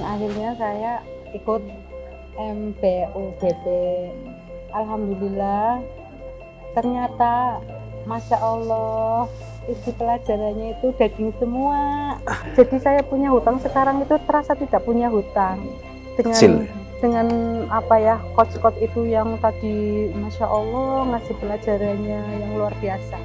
Akhirnya saya ikut MPUBP. Alhamdulillah, ternyata Masya Allah isi pelajarannya itu daging semua. Jadi saya punya hutang sekarang itu terasa tidak punya hutang. Dengan apa ya, coach-coach itu yang tadi Masya Allah ngasih pelajarannya yang luar biasa.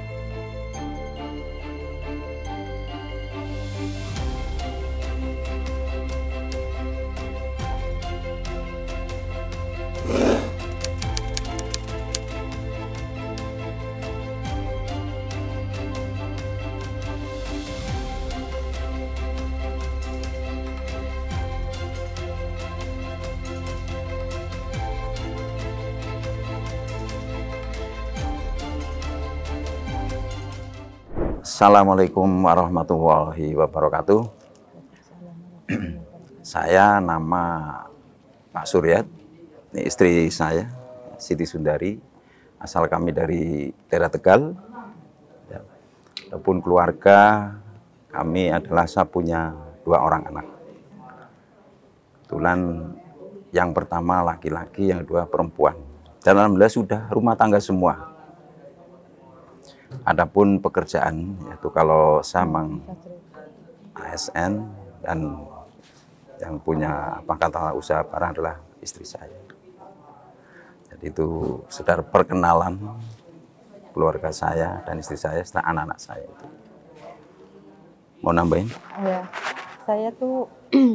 Assalamualaikum warahmatullahi wabarakatuh. Saya nama Pak Suryat, ini istri saya Siti Sundari, asal kami dari daerah Tegal. Adapun keluarga kami adalah saya punya 2 orang anak. Kebetulan yang pertama laki-laki, yang kedua perempuan. Dan alhamdulillah sudah rumah tangga semua. Adapun pekerjaan, yaitu kalau saya memang ASN dan yang punya kata usaha barang adalah istri saya. Jadi itu sekedar perkenalan keluarga saya dan istri saya serta anak-anak saya itu. Mau nambahin? Ya, saya tuh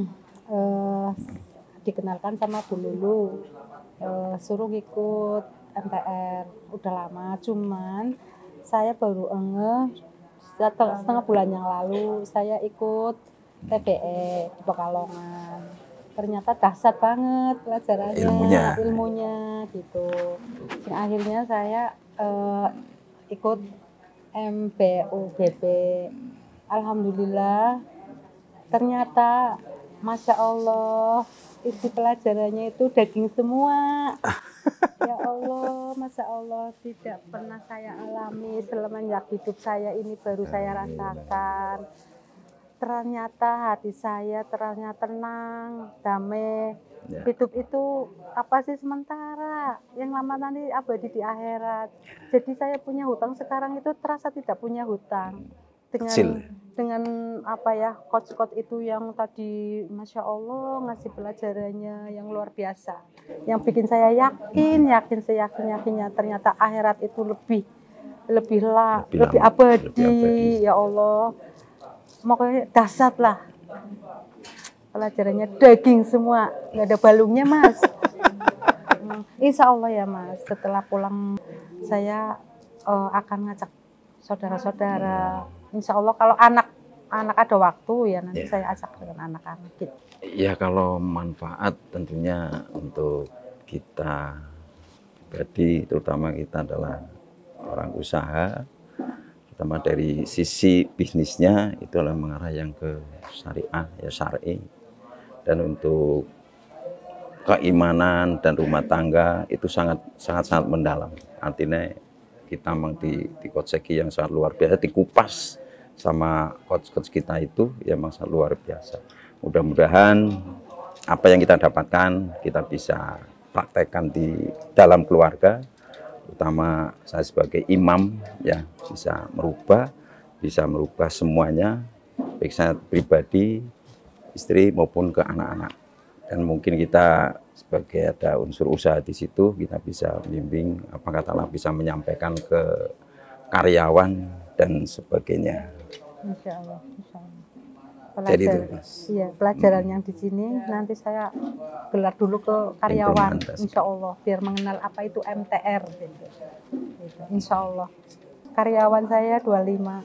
dikenalkan sama Bu Lulu, suruh ikut MTR. Udah lama, cuman saya baru setengah bulan yang lalu saya ikut TBE di Pekalongan. Ternyata dahsyat banget pelajarannya, ilmunya gitu. Dan akhirnya saya ikut MPUBP. Alhamdulillah, ternyata Masya Allah isi pelajarannya itu daging semua. Ya Allah, Masya Allah, tidak pernah saya alami semenjak hidup saya ini, baru saya rasakan. Ternyata hati saya ternyata tenang, damai. Hidup itu apa sih sementara, yang lama nanti abadi di akhirat. Jadi saya punya hutang sekarang itu terasa tidak punya hutang. Dengan apa ya, coach-coach itu yang tadi Masya Allah ngasih pelajarannya yang luar biasa, yang bikin saya yakin seyakin-yakinnya ternyata akhirat itu lebih abadi. Ya Allah, makanya dahsyat lah pelajarannya, daging semua, nggak ada balungnya Mas. Insya Allah ya Mas, setelah pulang saya akan ngajak saudara-saudara. Insya Allah kalau anak ada waktu ya nanti saya ajak dengan anak-anak gitu. Ya kalau manfaat tentunya untuk kita pribadi, terutama kita adalah orang usaha, terutama dari sisi bisnisnya itu adalah mengarah yang ke syariah, ya syar'i. Dan untuk keimanan dan rumah tangga itu sangat mendalam. Artinya kita memang di coach yang sangat luar biasa, dikupas sama coach kita itu ya memang sangat luar biasa. Mudah-mudahan apa yang kita dapatkan kita bisa praktekkan di dalam keluarga, terutama saya sebagai imam ya bisa merubah semuanya, baik saya pribadi, istri maupun ke anak-anak. Dan mungkin kita sebagai ada unsur usaha di situ, kita bisa membimbing, bisa menyampaikan ke karyawan dan sebagainya. Insya Allah. Jadi itu, Mas. Iya, pelajaran yang di sini nanti saya gelar dulu ke karyawan, Insya Allah, biar mengenal apa itu MTR. Gitu. Insya Allah. Karyawan saya 25.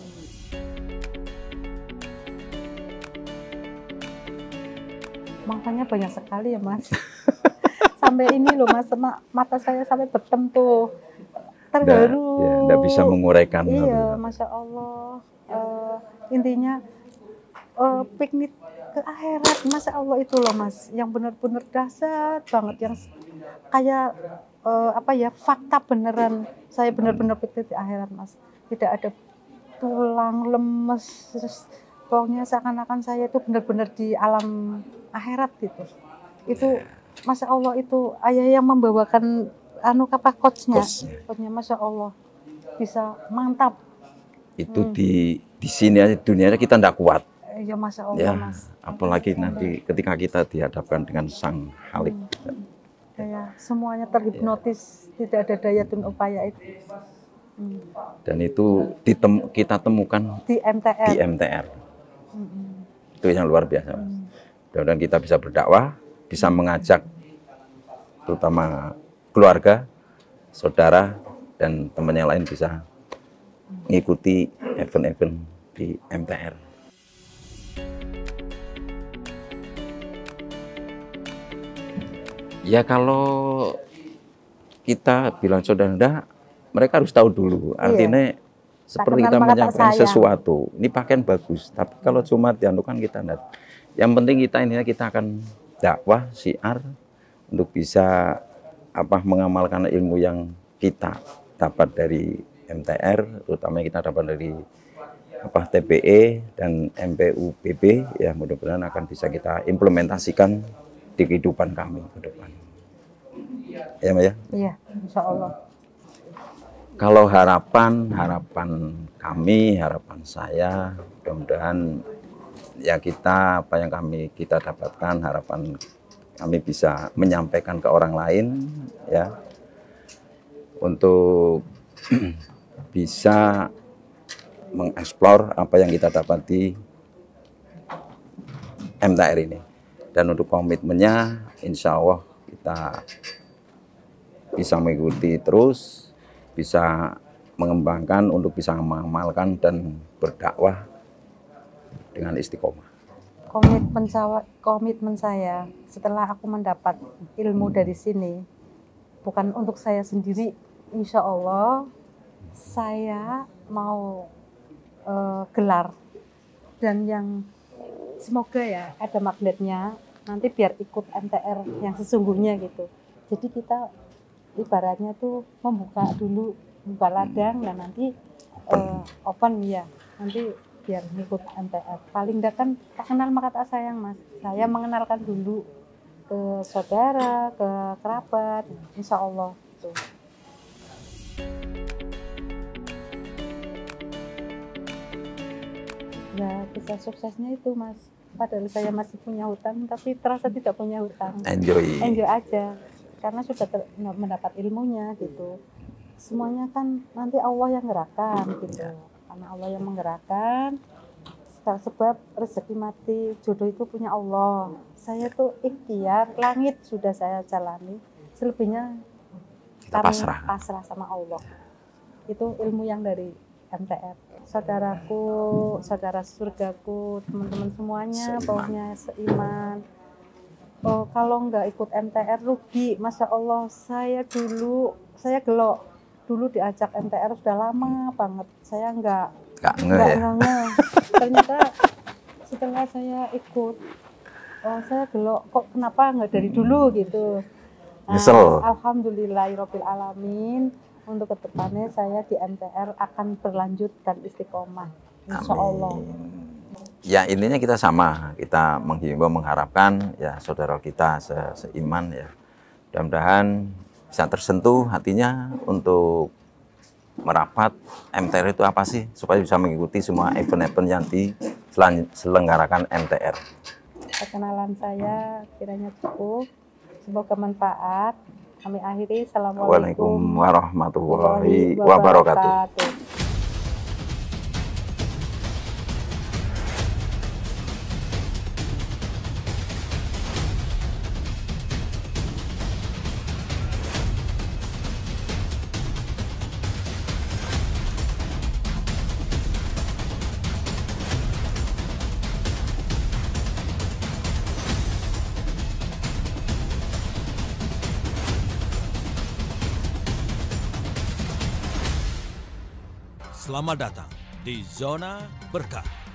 Makanya banyak sekali ya Mas. Sampai ini loh Mas, mata saya sampai betem tuh. Terharu. Nggak bisa menguraikan. Iya, Masya Allah. Intinya piknik ke akhirat, Masya Allah itu loh Mas, yang benar-benar dahsyat banget, yang kayak fakta beneran. Saya benar-benar piknik di akhirat Mas, tidak ada tulang lemes, Pokoknya seakan-akan saya itu benar-benar di alam akhirat gitu. Itu Masya Allah, itu ayah yang membawakan coachnya. Masya Allah, bisa mantap. Itu di sini aja dunianya kita tidak kuat. Ya Masya Allah, ya, Mas. Apalagi nanti ketika kita dihadapkan dengan Sang Khalik. Kayak semuanya terhipnotis, tidak ada daya dan upaya itu. Dan itu kita temukan di MTR. Itu yang luar biasa, Mas. Dan kita bisa berdakwah, bisa mengajak terutama keluarga, saudara, dan teman yang lain bisa mengikuti event-event di MTR. Ya kalau kita bilang saudara, mereka harus tahu dulu. Artinya seperti kita menyampaikan sesuatu, ini pakaian bagus. Tapi kalau cuma dianukan kita enggak. Yang penting kita akan dakwah, syiar untuk bisa mengamalkan ilmu yang kita dapat dari MTR, terutama kita dapat dari TPE dan MPUPB, ya mudah-mudahan akan bisa kita implementasikan di kehidupan kami ke depan. Ya, Mbak ya? Iya, insya Allah. Kalau harapan kami, harapan saya, mudah-mudahan ya apa yang kita dapatkan, harapan kami bisa menyampaikan ke orang lain, ya, untuk bisa mengeksplor apa yang kita dapat di MTR ini. Dan untuk komitmennya, insya Allah kita bisa mengikuti terus, bisa mengembangkan untuk bisa mengamalkan dan berdakwah dengan istiqomah. Komitmen saya setelah aku mendapat ilmu dari sini, bukan untuk saya sendiri, insya Allah saya mau gelar, dan yang semoga ya ada magnetnya nanti biar ikut MTR yang sesungguhnya gitu. Jadi kita ibaratnya tuh membuka dulu, buka ladang, dan nanti open ya, nanti biar ngikut MTR. Paling enggak kan tak kenal maka tak sayang, Mas. Saya mengenalkan dulu ke saudara, ke kerabat, insya Allah tuh. Nah, kisah suksesnya itu, Mas. Padahal saya masih punya hutang, tapi terasa tidak punya hutang. Enjoy aja, karena sudah mendapat ilmunya gitu. Semuanya kan nanti Allah yang gerakkan gitu. Karena Allah yang menggerakkan. Sebab rezeki mati jodoh itu punya Allah. Saya tuh ikhtiar, langit sudah saya jalani. Selebihnya kami pasrah sama Allah. Itu ilmu yang dari MTR. Saudaraku, saudara surgaku, teman-teman semuanya, pokoknya seiman. Oh, kalau nggak ikut MTR rugi, Masya Allah. Saya gelok. Dulu diajak MTR sudah lama banget. Saya nggak ngeh. Ternyata setelah saya ikut, saya gelok. Kok kenapa nggak dari dulu gitu? Alhamdulillahirabbil alamin. Untuk kedepannya saya di MTR akan berlanjut dan istiqomah, insya Allah. Ya intinya kita sama, kita menghimbau, mengharapkan ya saudara kita seiman ya, mudah-mudahan bisa tersentuh hatinya untuk merapat MTR itu apa sih, supaya bisa mengikuti semua event-event yang diselenggarakan MTR. Perkenalan saya kiranya cukup, semoga manfaat. Kami akhiri. Assalamualaikum warahmatullahi wabarakatuh. Selamat datang di Zona Berkah.